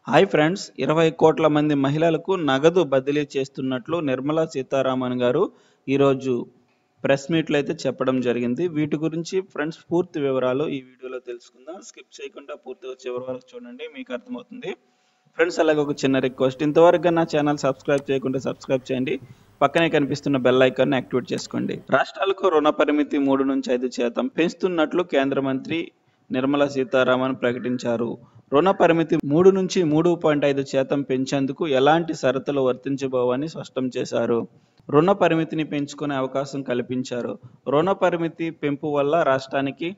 Hi friends, 20 కోట్ల మంది మహిళలకు నగదు బదిలీ చేస్తున్నట్లు నిర్మలా సీతారామన్ గారు ఈరోజు ప్రెస్ మీట్లో అయితే చెప్పడం జరిగింది. వీటి గురించి ఫ్రెండ్స్ పూర్తి వివరాలు ఈ వీడియోలో తెలుసుకుందాం. స్కిప్ చేయకుండా పూర్తిగా చివరి వరకు చూడండి, మీకు అర్థమవుతుంది. ఫ్రెండ్స్, అలాగే ఒక చిన్న రిక్వెస్ట్, ఇంతవరకు నా ఛానల్ సబ్స్క్రైబ్ చేయకుండా సబ్స్క్రైబ్ చేయండి. పక్కనే కనిపిస్తున్న బెల్ ఐకాన్ యాక్టివేట్ చేసుకోండి. రాష్ట్రాలకు రుణ పరిమితి 3 నుంచి 5% పెంచుతున్నట్లు కేంద్ర మంత్రి నిర్మలా సీతారామన్ ప్రకటించారు. రుణ పరిమితి 3 నుంచి 3.5% పెంచేందుకు ఎలాంటి షరతులు వర్తించబోవని స్పష్టం చేశారు. రుణ పరిమితిని పెంచుకునే అవకాశం కల్పించారు. రుణ పరిమితి పెంపు వల్ల రాష్ట్రానికి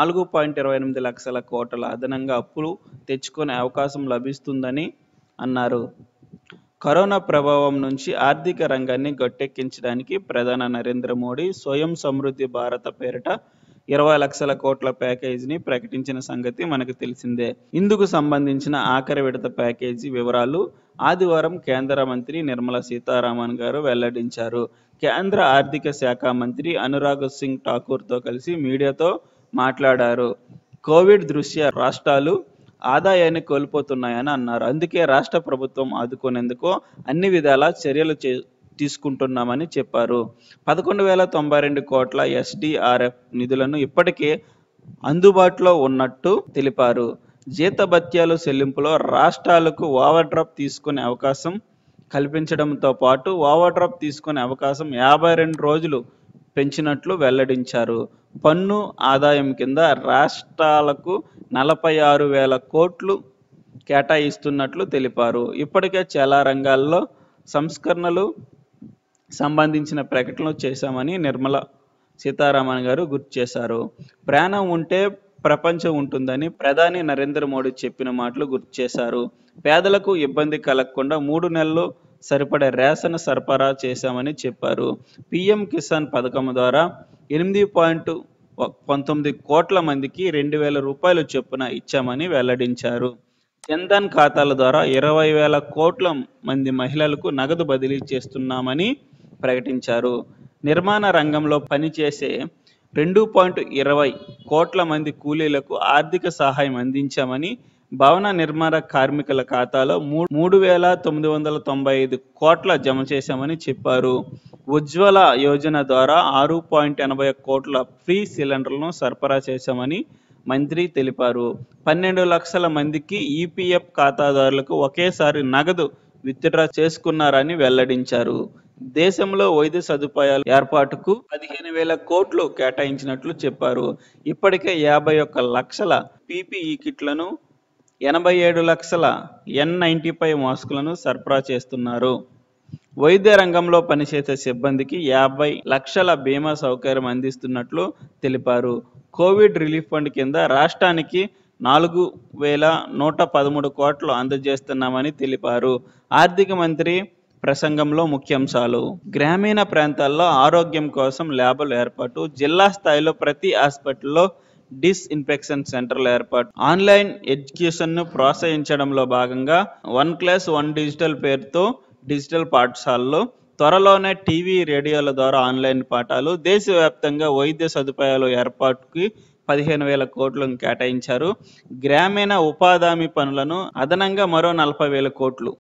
4.28 లక్షల కోట్ల అదనంగా అప్పులు తెచ్చుకునే అవకాశం లభిస్తుందని అన్నారు. కరోనా ప్రభావం నుంచి ఆర్థిక రంగాన్ని గట్టెక్కించడానికి ప్రధాని నరేంద్ర మోడీ స్వయం సమృద్ధి భారత పేరిట 20 లక్షల కోట్ల ప్యాకేజీని ప్రకటించిన సంగతి మనకు తెలిసిందే. ఇందుకు సంబంధించిన ఆఖరి విడత ప్యాకేజీ వివరాలు ఆదివారం కేంద్ర మంత్రి నిర్మలా సీతారామన్ గారు వెల్లడించారు. కేంద్ర ఆర్థిక శాఖ మంత్రి అనురాగ్ సింగ్ ఠాకూర్తో కలిసి మీడియాతో మాట్లాడారు. కోవిడ్ దృష్ట్యా రాష్ట్రాలు ఆదాయాన్ని కోల్పోతున్నాయని అన్నారు. అందుకే రాష్ట్ర ప్రభుత్వం ఆదుకునేందుకు అన్ని విధాల చర్యలు తీసుకుంటున్నామని చెప్పారు. 11,092 కోట్ల SDRF నిధులను ఇప్పటికే అందుబాటులో ఉన్నట్టు తెలిపారు. జీతభత్యాలు చెల్లింపులో రాష్ట్రాలకు ఓవర్ డ్రాఫ్ట్ తీసుకునే అవకాశం కల్పించడంతో పాటు ఓవర్ డ్రాఫ్ట్ తీసుకునే అవకాశం 52 రోజులు పెంచినట్లు వెల్లడించారు. పన్ను ఆదాయం కింద రాష్ట్రాలకు 46,000 కోట్లు కేటాయిస్తున్నట్లు తెలిపారు. ఇప్పటికే చాలా రంగాల్లో సంస్కరణలు సంబంధించిన ప్రకటనలు చేశామని నిర్మలా సీతారామన్ గారు గుర్తు చేశారు. ప్రాణం ఉంటే ప్రపంచం ఉంటుందని ప్రధాని నరేంద్ర మోడీ చెప్పిన మాటలు గుర్తు చేశారు. పేదలకు ఇబ్బంది కలగకుండా 3 నెలలు సరిపడే రేషన్ సరఫరా చేశామని చెప్పారు. PM కిసాన్ పథకం ద్వారా 8.19 కోట్ల మందికి 2,000 రూపాయలు చొప్పున ఇచ్చామని వెల్లడించారు. జన్ధన్ ఖాతాల ద్వారా 20,000 కోట్ల మంది మహిళలకు నగదు బదిలీ చేస్తున్నామని ప్రకటించారు. నిర్మాణ రంగంలో పనిచేసే 2.20 కోట్ల మంది కూలీలకు ఆర్థిక సహాయం అందించామని, భవన నిర్మాణ కార్మికుల ఖాతాలో 3,995 కోట్ల జమ చేశామని చెప్పారు. ఉజ్వల యోజన ద్వారా 6.80 కోట్ల ఫ్రీ సిలిండర్లను సరఫరా చేశామని మంత్రి తెలిపారు. 12 లక్షల మందికి EPF ఖాతాదారులకు ఒకేసారి నగదు విత్డ్రా చేసుకున్నారని వెల్లడించారు. దేశంలో వైద్య సదుపాయాల ఏర్పాటుకు 15,000 కోట్లు కేటాయించినట్లు చెప్పారు. ఇప్పటికే 51 లక్షల PPE కిట్లను, 87 లక్షల N95 మాస్కులను సరఫరా చేస్తున్నారు. వైద్య రంగంలో పనిచేసే సిబ్బందికి 50 లక్షల బీమా సౌకర్యం అందిస్తున్నట్లు తెలిపారు. కోవిడ్ రిలీఫ్ ఫండ్ కింద రాష్ట్రానికి 4,113 కోట్లు అందజేస్తున్నామని తెలిపారు. ఆర్థిక మంత్రి ప్రసంగంలో ముఖ్యాంశాలు: గ్రామీణ ప్రాంతాల్లో ఆరోగ్యం కోసం ల్యాబ్ల ఏర్పాటు, జిల్లా స్థాయిలో ప్రతి హాస్పిటల్లో డిస్ఇన్ఫెక్షన్ సెంటర్ల ఏర్పాటు, ఆన్లైన్ ఎడ్యుకేషన్ను ప్రోత్సహించడంలో భాగంగా 1 క్లాస్ 1 డిజిటల్ పేరుతో డిజిటల్ పాఠశాలలో త్వరలోనే టీవీ, రేడియోల ద్వారా ఆన్లైన్ పాఠాలు, దేశవ్యాప్తంగా వైద్య సదుపాయాల ఏర్పాటుకి 15,000 కోట్లను కేటాయించారు. గ్రామీణ ఉపాధి హామీ పనులను అదనంగా మరో 40,000 కోట్లు